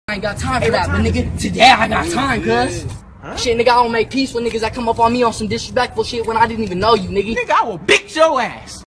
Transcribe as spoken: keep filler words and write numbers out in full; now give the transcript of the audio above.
I ain't got time for that, but nigga, today I got time, cuz. Huh? Shit, nigga, I don't make peace with niggas that come up on me on some disrespectful shit when I didn't even know you, nigga. Nigga, I will beat your ass.